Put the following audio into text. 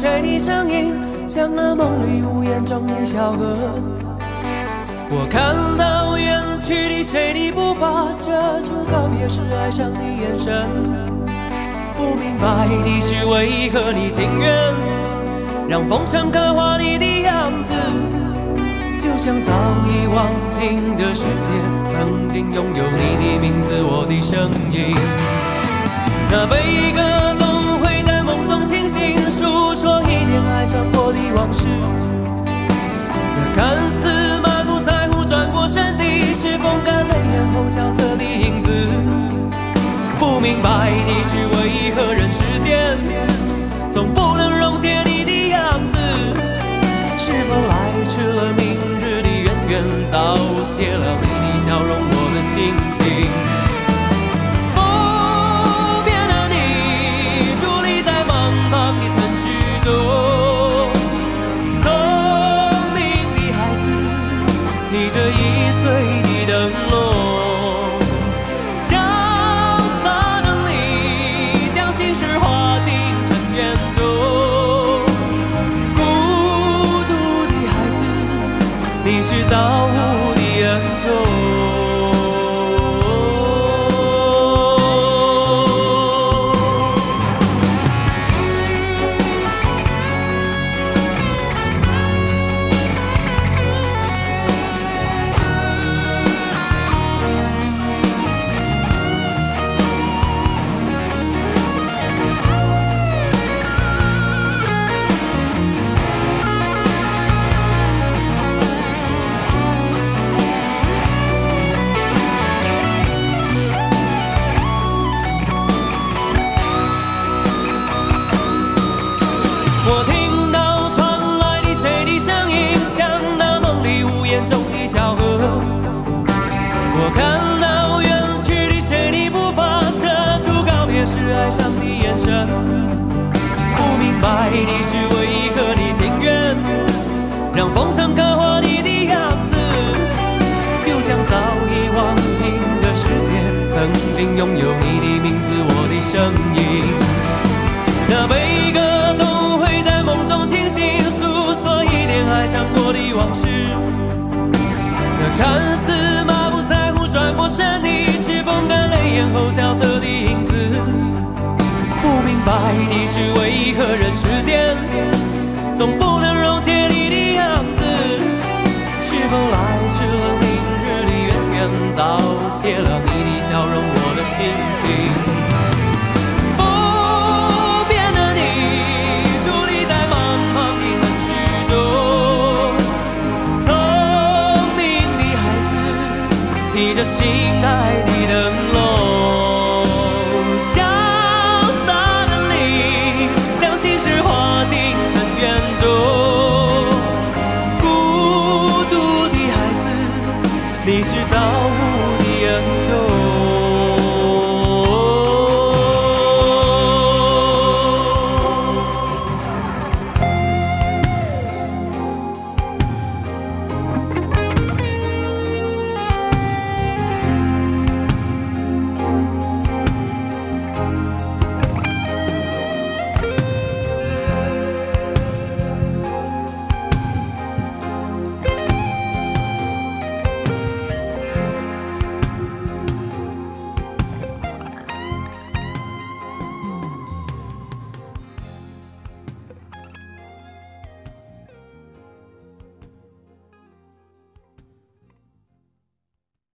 谁的声音，像那梦里无言中的小河。我看到远去的谁的步伐，遮住告别时哀伤的眼神。不明白的是，为何你情愿让风尘刻画你的样子，就像早已忘情的世界，曾经拥有你的名字，我的声音。那悲歌总会在梦中清醒，诉说一点爱上过的往事。那看似满不在乎转过身的，是风干泪眼后萧瑟的影子。不明白的是，为何人世间总不能溶解你的样子？是否来迟了明日的渊源，早谢了你的笑容，我的心情。不变的你，伫立在茫茫的城市中，聪明的孩子，提着易碎的灯笼。是造物的恩宠。我听到传来的谁的声音，像那梦里无言中的小河。我看到远去的谁的步伐，遮住告别时哀伤的眼神。不明白的是，为何你情愿让风尘刻画你的样子，就像早已忘情的世界，曾经拥有你的名字，我的声音。那悲歌总会在梦中清醒，诉说一点爱上过的往事。那看似满不在乎转过身的，是风干泪眼后萧瑟的影子。不明白的是，为何人世间总不能溶解你的样子？是否来迟了明日的渊源，早谢了你的笑容，我的心情。提着心爱的灯笼，潇洒的你，将心事化